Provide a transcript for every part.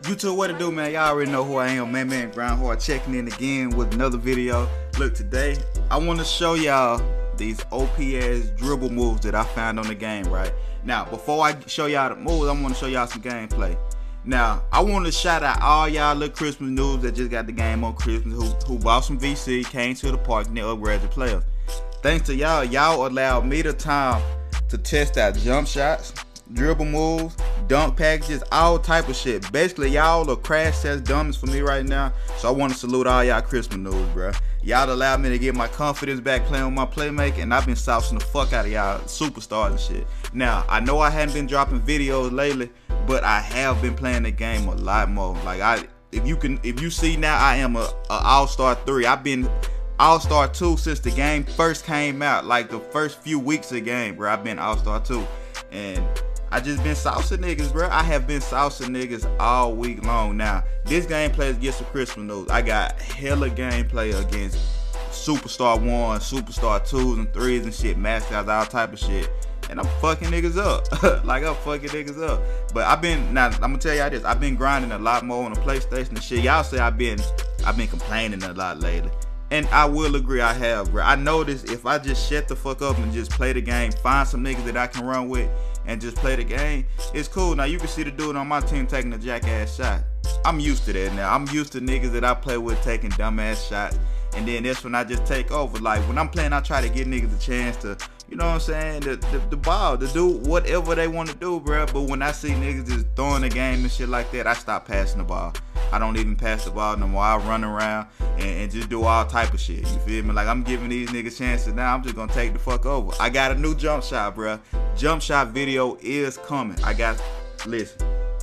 YouTube, what it do, man? Y'all already know who I am, man. Groundhard checking in again with another video. Look, today I want to show y'all these OP ass dribble moves that I found on the game, right? Now, before I show y'all the moves, I want to show y'all some gameplay. Now, I want to shout out all y'all little Christmas noobs that just got the game on Christmas, who bought some VC, came to the park, and they upgraded the players. Thanks to y'all, y'all allowed me the time to test out jump shots, dribble moves, dunk packages, all type of shit. Basically, y'all are crash test dummies for me right now. So I want to salute all y'all Christmas noobs, bro. Y'all allowed me to get my confidence back playing with my playmaker, and I've been saucing the fuck out of y'all superstars and shit. Now, I know I hadn't been dropping videos lately, but I have been playing the game a lot more. Like if you see now, I am a All-Star 3. I've been All-Star 2 since the game first came out. Like the first few weeks of the game, bro, I've been All-Star 2. And I just been saucing niggas, bro. I have been saucing niggas all week long. Now, this gameplay is get some Christmas news. I got hella gameplay against Superstar 1, Superstar 2s and 3s and shit, mascots, all type of shit. And I'm fucking niggas up. Like, I'm fucking niggas up. But now, I'm gonna tell y'all this. I've been grinding a lot more on the PlayStation and shit. Y'all say I've been complaining a lot lately. And I will agree, I have, bro. I noticed if I just shut the fuck up and just play the game, find some niggas that I can run with, and just play the game, it's cool. Now, you can see the dude on my team taking a jackass shot. I'm used to that now. I'm used to niggas that I play with taking dumbass shots. And then that's when I just take over. Like, when I'm playing, I try to give niggas a chance to, you know what I'm saying, the ball, to do whatever they want to do, bro. But when I see niggas just throwing the game and shit like that, I stop passing the ball. I don't even pass the ball no more. I run around and just do all type of shit. You feel me? Like, I'm giving these niggas chances now. I'm just gonna take the fuck over. I got a new jump shot, bro. Jump shot video is coming. Listen,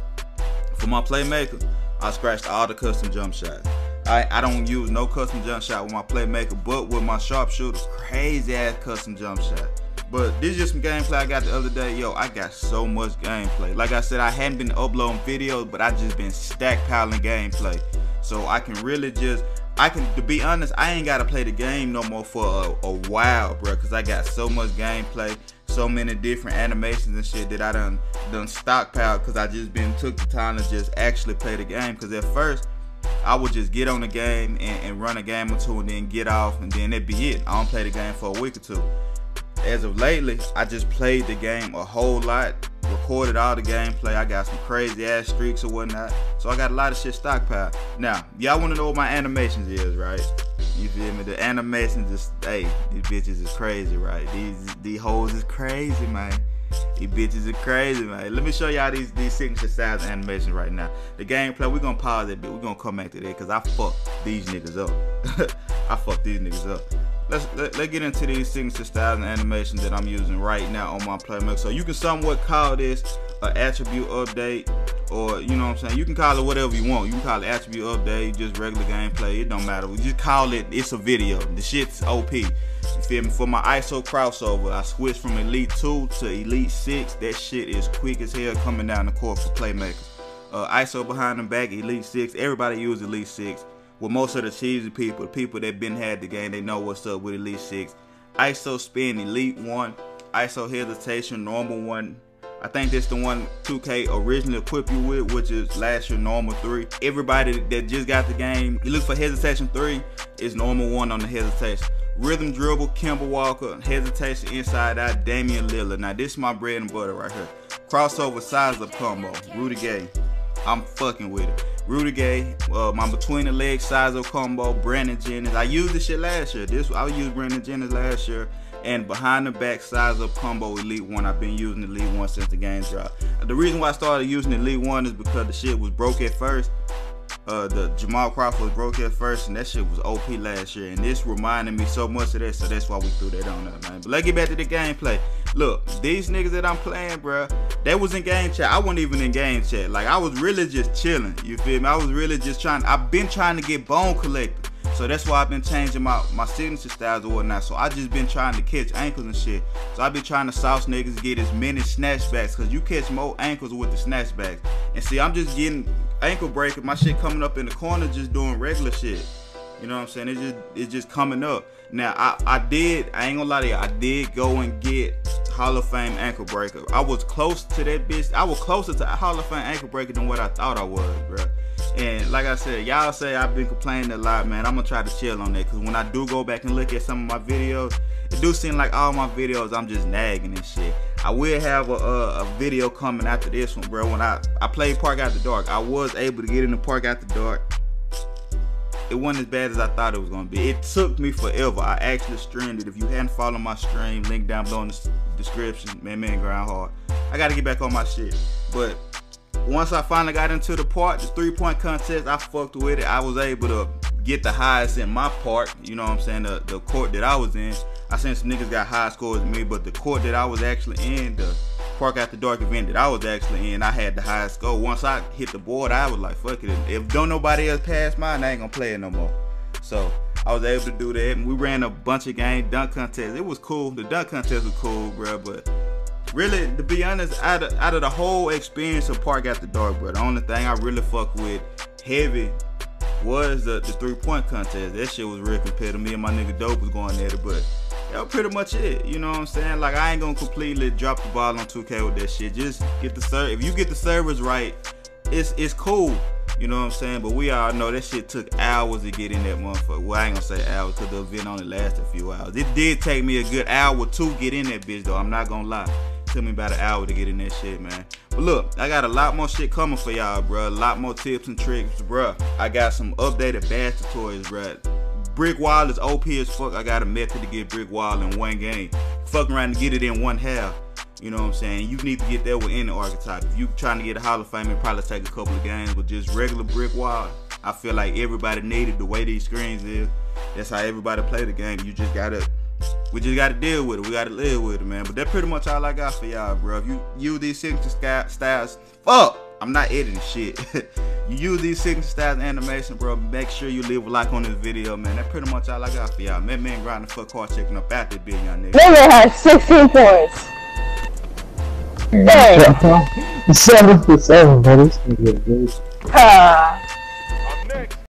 for my playmaker, I scratched all the custom jump shots. I don't use no custom jump shot with my playmaker, but with my sharpshooter, crazy ass custom jump shot. But this is just some gameplay I got the other day. Yo, I got so much gameplay. Like I said, I hadn't been uploading videos, but I just been stackpiling gameplay. So I can really just, to be honest, I ain't gotta play the game no more for a while, bro, cause I got so much gameplay, so many different animations and shit that I done stockpiled, cause I just took the time to just actually play the game. Cause at first, I would just get on the game and run a game or two and then get off, and then that'd be it. I don't play the game for a week or two. As of lately, I just played the game a whole lot, recorded all the gameplay. I got some crazy ass streaks or whatnot, so I got a lot of shit stockpiled. Now, y'all want to know what my animations is, right? You feel me? The animations is, hey, these bitches is crazy, right? These hoes is crazy, man. These bitches are crazy, man. Let me show y'all these signature styles animations right now. The gameplay, we're gonna pause that bit. We're gonna come back to that, cause I fucked these niggas up. I fucked these niggas up. Let's get into these signature styles and animations that I'm using right now on my playmaker. So you can somewhat call this an attribute update, or you know what I'm saying, you can call it whatever you want. You can call it attribute update, just regular gameplay, it don't matter. We just call it, it's a video. The shit's OP. You feel me? For my ISO crossover, I switched from Elite 2 to Elite 6. That shit is quick as hell coming down the court for playmakers. ISO behind the back, Elite 6. Everybody use Elite 6. With most of the cheesy people, the people that been had the game, they know what's up with Elite 6. ISO spin, Elite 1. ISO hesitation, normal 1. I think that's the one 2K originally equipped you with, which is last year normal 3. Everybody that just got the game, you look for hesitation 3, it's normal 1 on the hesitation. Rhythm dribble, Kemba Walker, hesitation inside out, Damian Lillard. Now this is my bread and butter right here. Crossover size up combo, Rudy Gay. I'm fucking with it. Rudy Gay, my between the legs size up combo, Brandon Jennings. I used this shit last year. I used Brandon Jennings last year. And behind the back size up combo, Elite 1. I've been using Elite 1 since the game dropped. The reason why I started using Elite 1 is because the shit was broke at first. The Jamal Crawford was broke at first, and that shit was OP last year. And this reminded me so much of that, so that's why we threw that on there, man. But let's get back to the gameplay. Look, these niggas that I'm playing, bro, they was in game chat. I wasn't even in game chat. Like, I was really just chilling. You feel me? I was really just I've been trying to get Bone Collector. So that's why I've been changing my signature styles or whatnot. So I just been trying to catch ankles and shit. So I been trying to sauce niggas to get as many snatchbacks, cause you catch more ankles with the snatchbacks. And see, I'm just getting ankle breaking, my shit coming up in the corner just doing regular shit. You know what I'm saying? It's just coming up. Now I ain't gonna lie to you, I did go and get Hall of Fame ankle breaker. I was close to that bitch. I was closer to Hall of Fame ankle breaker than what I thought I was, bro. And like I said, y'all say I've been complaining a lot, man. I'm gonna try to chill on that, because when I do go back and look at some of my videos, it do seem like all my videos I'm just nagging and shit. I will have a video coming after this one, bro. When I played Park After Dark, I was able to get in the Park After Dark. It wasn't as bad as I thought it was gonna be. It took me forever. I actually streamed it. If you hadn't followed my stream, link down below in the description. Man grind hard. I gotta get back on my shit. But once I finally got into the part, the 3-point contest, I fucked with it. I was able to get the highest in my part. You know what I'm saying? The court that I was in. I seen some niggas got high scores than me, but the court that I was actually in, the Park After Dark event that I was actually in, I had the highest score. Once I hit the board, I was like, fuck it. If don't nobody else pass mine, I ain't gonna play it no more. So I was able to do that, and we ran a bunch of games, dunk contests. It was cool. The dunk contest was cool, bro. But really, to be honest, out of the whole experience of Park After Dark, bro, the only thing I really fuck with heavy was the 3-point contest. That shit was real competitive. Me and my nigga Dope was going at it, but that was pretty much it. You know what I'm saying? Like, I ain't gonna completely drop the ball on 2K with that shit. Just get the server. If you get the servers right, it's cool. You know what I'm saying? But we all know that shit took hours to get in that motherfucker. Well, I ain't gonna say hours, because the event only lasted a few hours. It did take me a good hour to get in that bitch, though. I'm not gonna lie. It took me about an hour to get in that shit, man. But look, I got a lot more shit coming for y'all, bro. A lot more tips and tricks, bro. I got some updated bass tutorials, bro. Brick wall is OP as fuck. I got a method to get brick wall in one game. Fuck around and get it in one half. You know what I'm saying? You need to get that with any archetype. If you trying to get a Hall of Fame, it probably take a couple of games, but just regular brick wall, I feel like everybody needed the way these screens is. That's how everybody play the game. We just gotta deal with it. We gotta live with it, man. But that's pretty much all I got for y'all, bro. If you use these signature styles, fuck, I'm not editing shit. You use these signature styles and animation, bro, make sure you leave a like on this video, man. That's pretty much all I got for y'all. Man grinding fuck hard, checking up out that bitch, y'all niggas. Man has 16 points. Dang. 7 for 7, buddy.